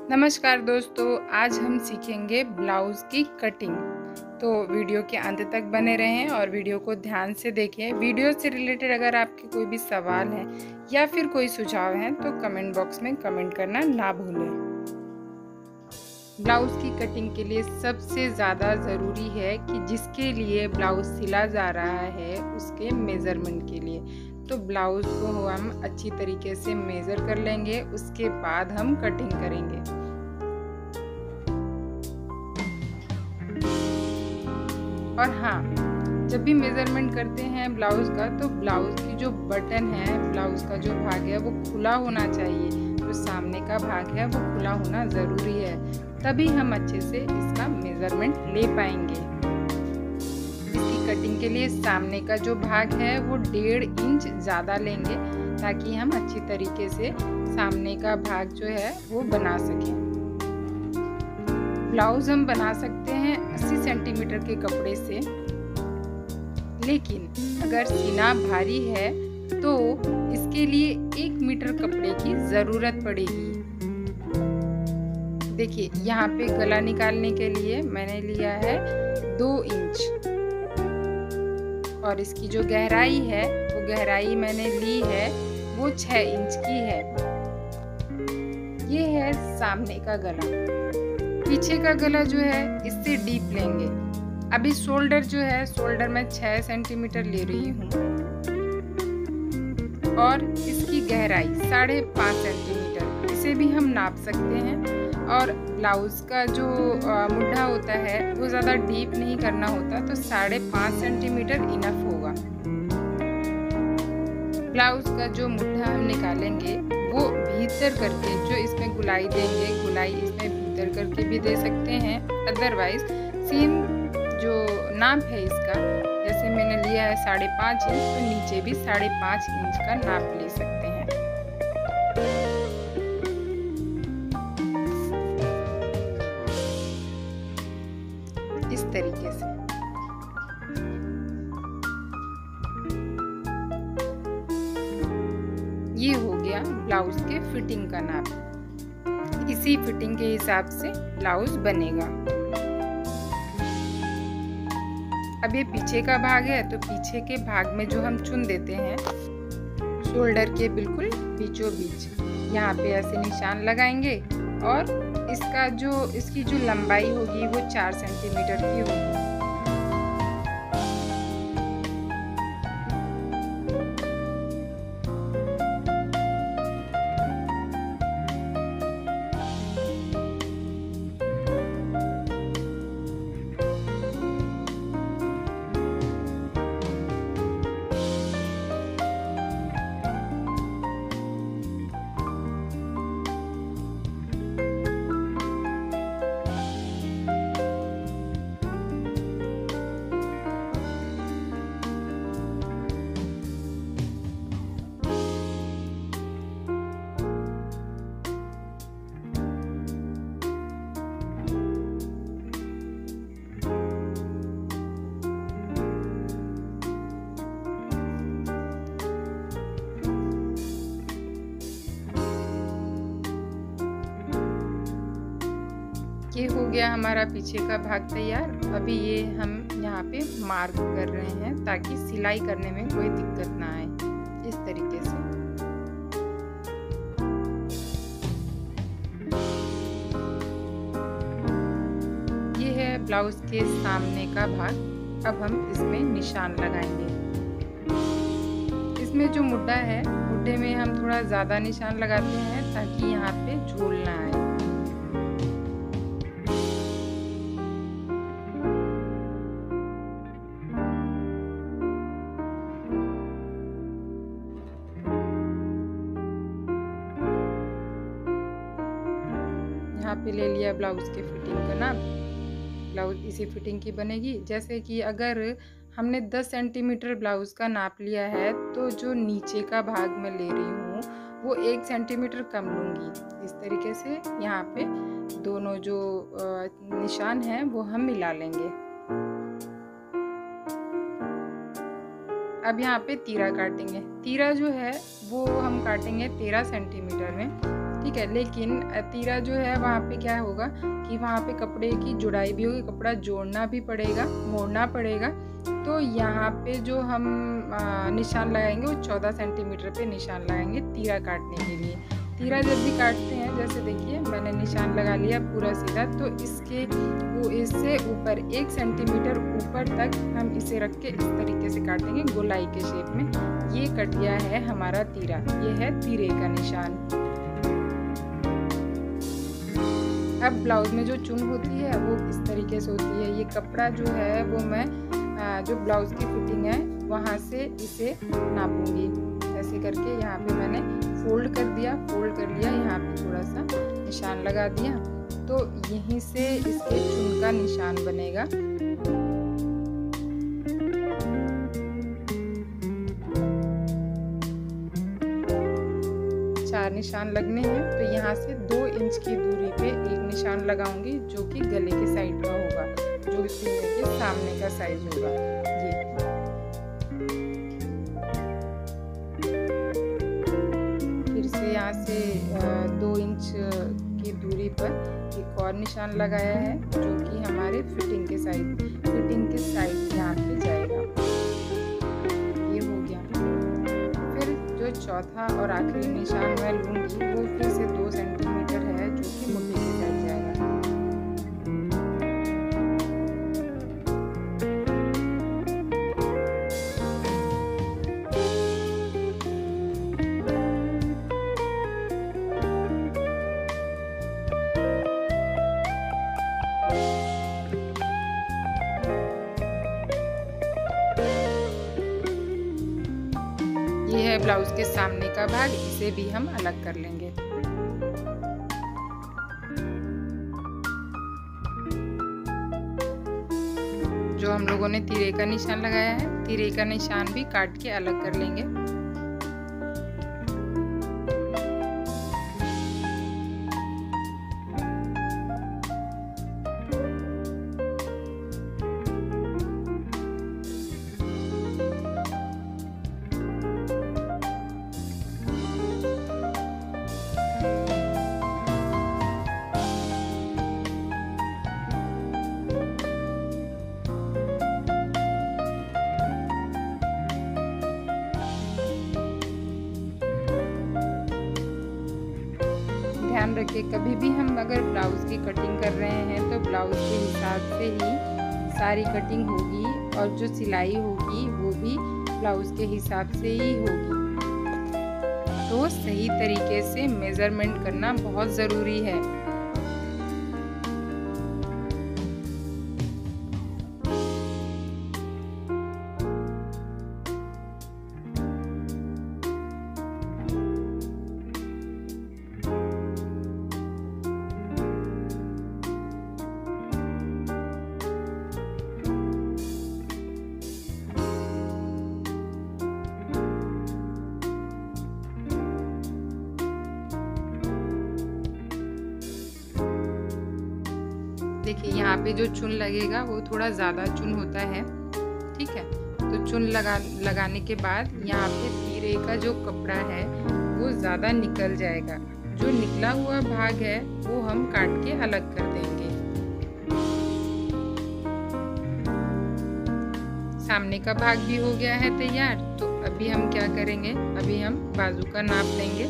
नमस्कार दोस्तों, आज हम सीखेंगे ब्लाउज़ की कटिंग। तो वीडियो के अंत तक बने रहें और वीडियो को ध्यान से देखें। वीडियो से रिलेटेड अगर आपके कोई भी सवाल है या फिर कोई सुझाव है तो कमेंट बॉक्स में कमेंट करना ना भूलें। ब्लाउज़ की कटिंग के लिए सबसे ज़्यादा ज़रूरी है कि जिसके लिए ब्लाउज़ सिला जा रहा है उसके मेज़रमेंट के लिए। तो ब्लाउज़ को हम अच्छी तरीके से मेज़र कर लेंगे, उसके बाद हम कटिंग करेंगे। और हाँ, जब भी मेज़रमेंट करते हैं ब्लाउज़ का तो ब्लाउज़ की जो बटन है, ब्लाउज़ का जो भाग है वो खुला होना चाहिए। जो सामने का भाग है वो खुला होना ज़रूरी है, तभी हम अच्छे से इसका मेज़रमेंट ले पाएंगे। इसकी कटिंग के लिए सामने का जो भाग है वो 1.5 इंच ज़्यादा लेंगे ताकि हम अच्छी तरीके से सामने का भाग जो है वो बना सकें। ब्लाउज़ हम बना सकते हैं 80 सेंटीमीटर के कपड़े से, लेकिन अगर सीना भारी है तो इसके लिए 1 मीटर कपड़े की ज़रूरत पड़ेगी। देखिए, यहाँ पे गला निकालने के लिए मैंने लिया है 2 इंच और इसकी जो गहराई है वो गहराई मैंने ली है वो 6 इंच की है। ये है सामने का गला। पीछे का गला जो है इससे डीप लेंगे। अभी शोल्डर जो है, शोल्डर मैं 6 सेंटीमीटर ले रही हूँ और इसकी गहराई 5.5 सेंटीमीटर, इसे भी हम नाप सकते हैं। और ब्लाउज का जो मुड्ढा होता है वो ज़्यादा डीप नहीं करना होता, तो 5.5 सेंटीमीटर इनफ होगा। ब्लाउज का जो मुड्ढा हम निकालेंगे वो भीतर करके, जो इसमें गुलाई देंगे, गुलाई इसमें भीतर करके भी दे सकते हैं। अदरवाइज सेम जो नाप है इसका, जैसे मैंने लिया है 5.5 इंच, तो नीचे भी 5.5 इंच का नाप ले सकते हैं। इस तरीके से ये हो गया ब्लाउज के फिटिंग का नाप। इसी फिटिंग के हिसाब से ब्लाउज बनेगा। अब ये पीछे का भाग है, तो पीछे के भाग में जो हम चुन देते हैं शोल्डर के बिल्कुल बीचों बीच, यहाँ पे ऐसे निशान लगाएंगे और इसकी जो लंबाई होगी वो 4 सेंटीमीटर की होगी। ये हो गया हमारा पीछे का भाग तैयार। अभी ये हम यहाँ पे मार्क कर रहे हैं ताकि सिलाई करने में कोई दिक्कत ना आए। इस तरीके से ये है ब्लाउज के सामने का भाग। अब हम इसमें निशान लगाएंगे। इसमें जो मुड्ढा है, मुड्ढे में हम थोड़ा ज़्यादा निशान लगाते हैं ताकि यहाँ पे झूल ना आए। यहाँ पे ले लिया ब्लाउज के फिटिंग का नाप। ब्लाउज इसी फिटिंग की बनेगी। जैसे कि अगर हमने 10 सेंटीमीटर ब्लाउज का नाप लिया है तो जो नीचे का भाग मैं ले रही हूँ वो 1 सेंटीमीटर कम लूँगी। इस तरीके से यहाँ पे दोनों जो निशान हैं वो हम मिला लेंगे। अब यहाँ पे तीरा काटेंगे। तीरा जो है वो हम काटेंगे 13 सेंटीमीटर में। ठीक है। लेकिन तीरा जो है वहाँ पे क्या होगा कि वहाँ पे कपड़े की जुड़ाई भी होगी, कपड़ा जोड़ना भी पड़ेगा, मोड़ना पड़ेगा। तो यहाँ पे जो हम निशान लगाएंगे वो 14 सेंटीमीटर पे निशान लगाएंगे तीरा काटने के लिए। तीरा जब भी काटते हैं, जैसे देखिए मैंने निशान लगा लिया पूरा सीधा, तो इससे ऊपर 1 सेंटीमीटर ऊपर तक हम इसे रख के इस तरीके से काटेंगे गोलाई के शेप में। ये कट गया है हमारा तीरा, ये है तीरे का निशान। अब ब्लाउज में जो चुन होती है वो इस तरीके से होती है। ये कपड़ा जो है वो मैं जो ब्लाउज की फिटिंग है वहाँ से इसे नापूंगी। ऐसे करके यहाँ पे मैंने फोल्ड कर दिया, फोल्ड कर लिया, यहाँ पे थोड़ा सा निशान लगा दिया, तो यहीं से इसके चुन का निशान बनेगा। चार निशान लगने हैं, तो यहाँ से 2 इंच की दूरी पे एक निशान लगाऊंगी जो कि गले के साइड का होगा, जो सीने के सामने का साइज होगा। ये फिर से यहाँ से 2 इंच की दूरी पर एक और निशान लगाया है जो कि हमारे फिटिंग के साइड यहाँ पे जाएगा। ये हो गया। फिर जो चौथा और आखिरी निशान मैं लूँगी वो फिर से 2 सेंटीमीटर है जो कि मुट्ठी के साइड जाएगा। ये है ब्लाउज के सामने का भाग, इसे भी हम अलग कर लेंगे। जो हम लोगों ने तीरे का निशान लगाया है, तीरे का निशान भी काट के अलग कर लेंगे। ध्यान रखिए, कभी भी हम अगर ब्लाउज की कटिंग कर रहे हैं तो ब्लाउज के हिसाब से ही सारी कटिंग होगी और जो सिलाई होगी वो भी ब्लाउज के हिसाब से ही होगी। तो सही तरीके से मेजरमेंट करना बहुत ज़रूरी है। देखिए यहाँ पे जो चुन लगेगा वो थोड़ा ज़्यादा चुन होता है, ठीक है। तो चुन लगाने के बाद यहाँ पे तीरे का जो कपड़ा है वो ज़्यादा निकल जाएगा। जो निकला हुआ भाग है वो हम काट के अलग कर देंगे। सामने का भाग भी हो गया है तैयार। तो अभी हम क्या करेंगे, अभी हम बाजू का नाप लेंगे।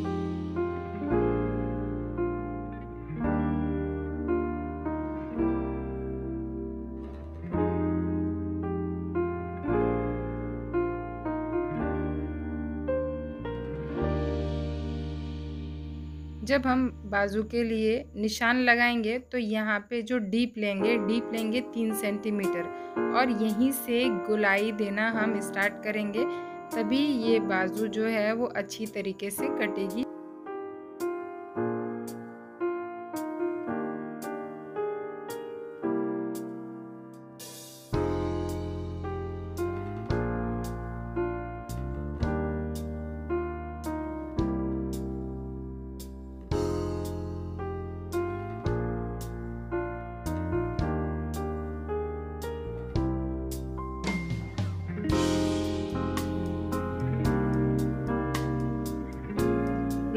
जब हम बाजू के लिए निशान लगाएंगे तो यहाँ पे जो डीप लेंगे 3 सेंटीमीटर और यहीं से गोलाई देना हम स्टार्ट करेंगे, तभी ये बाजू जो है वो अच्छी तरीके से कटेगी।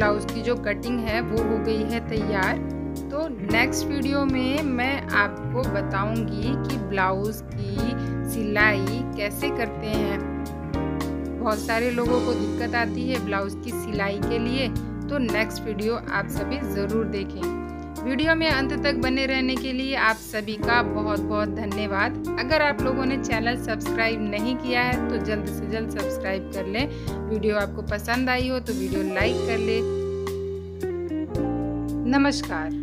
ब्लाउज़ की जो कटिंग है वो हो गई है तैयार। तो नेक्स्ट वीडियो में मैं आपको बताऊंगी कि ब्लाउज़ की सिलाई कैसे करते हैं। बहुत सारे लोगों को दिक्कत आती है ब्लाउज़ की सिलाई के लिए, तो नेक्स्ट वीडियो आप सभी ज़रूर देखें। वीडियो में अंत तक बने रहने के लिए आप सभी का बहुत बहुत धन्यवाद। अगर आप लोगों ने चैनल सब्सक्राइब नहीं किया है तो जल्द से जल्द सब्सक्राइब कर लें। वीडियो आपको पसंद आई हो तो वीडियो लाइक कर लें। नमस्कार।